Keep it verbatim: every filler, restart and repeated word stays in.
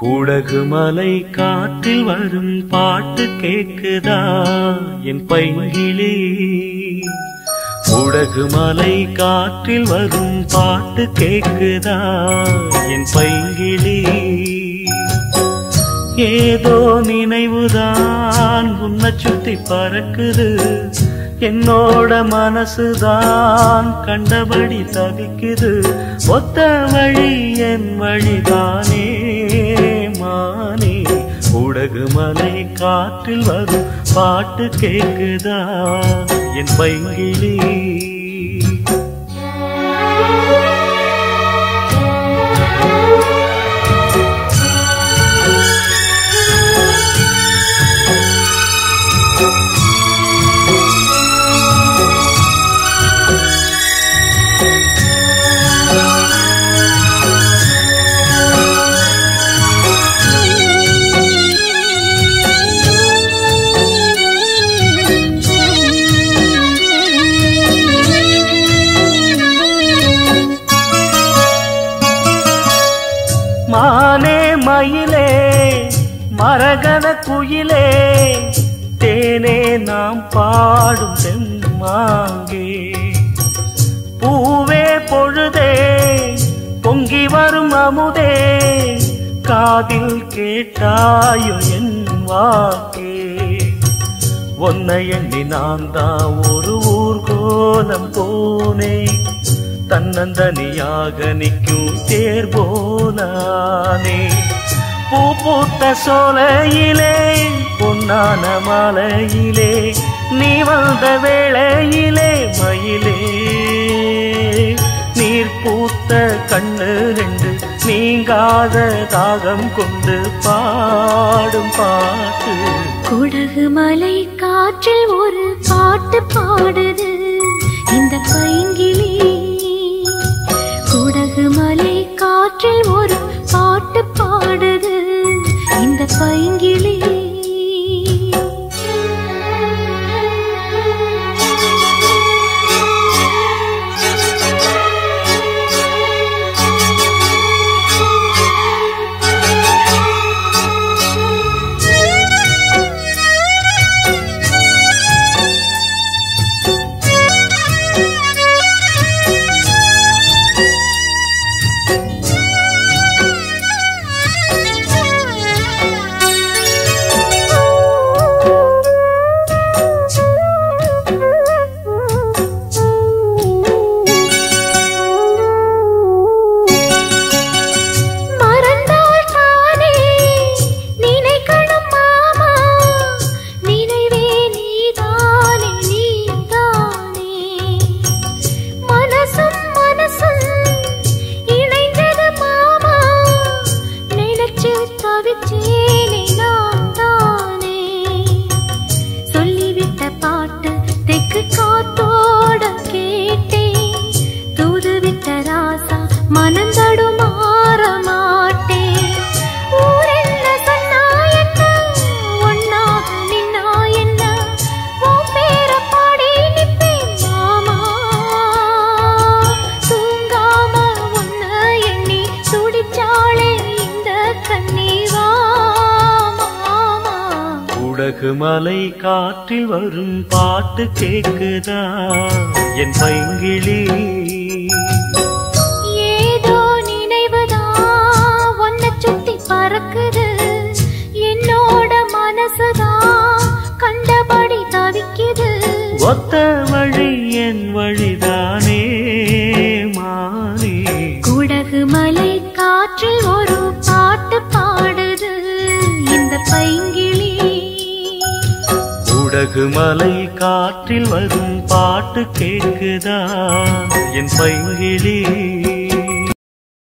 குடகு மலை காற்றில் வரும் பாட்டு கேக்குதா என் பைங்கிளி? குடகு மலை காற்றில் வரும் பாட்டு கேக்குதா என் பைங்கிளி? ஏதோ நினைவுதான் உன்னை சுத்தி பறக்குது, என்னோட மனசுதான் கண்டபடி தவிக்குது. ஒத்த வழி என் வழிதானே மானே, குடகு மலை காற்றில் வரும் பாட்டு கேக்குதா என் பைங்கிளி? மானே மயிலே மரகத குயிலே, தேனே நாம் பாடும் தெம்மாங்கே. பூவே பொழுதே பொங்கி வரும் அமுதே, காதில் கேட்டாயோ என் வாக்கே. ஒன்னை எண்ணி நான் தான் ஒரு ஊர்கோலம் போனேன், தன்னந்தனியாக நிற்கும் தேர் போனானே. பூ பூத்த சோலையிலே பொன்னான மாலையிலே, நீ வந்த வேளையிலே மயிலே. நீர் பூத்த கண்ணு ரெண்டு நீங்காத தாகம் கொண்டு பாடும் பாட்டு. குடகு மலை காற்றில் ஒரு பாட்டு பாடுது இந்த பைங்கிளி. குடகு மலை காற்றில் ஒரு பாட்டு பாடுது இந்த பைங்கிளி. குடகு மலை காற்றில் வரும் பாட்டு கேக்குதா என் பைங்கிளி? ஏதோ நினைவுதான் உன்னை சுத்தி பறக்குது, என்னோட மனசுதான் கண்டபடி தவிக்குது. ஒத்த வழி என் வழிதானே மானே, குடகு மலை காற்றில் ஒரு பாட்டு பாடுது இந்த பைங்கிளி. குடகு மலை காற்றில் வரும் பாட்டு கேக்குதா என் பைங்கிளி?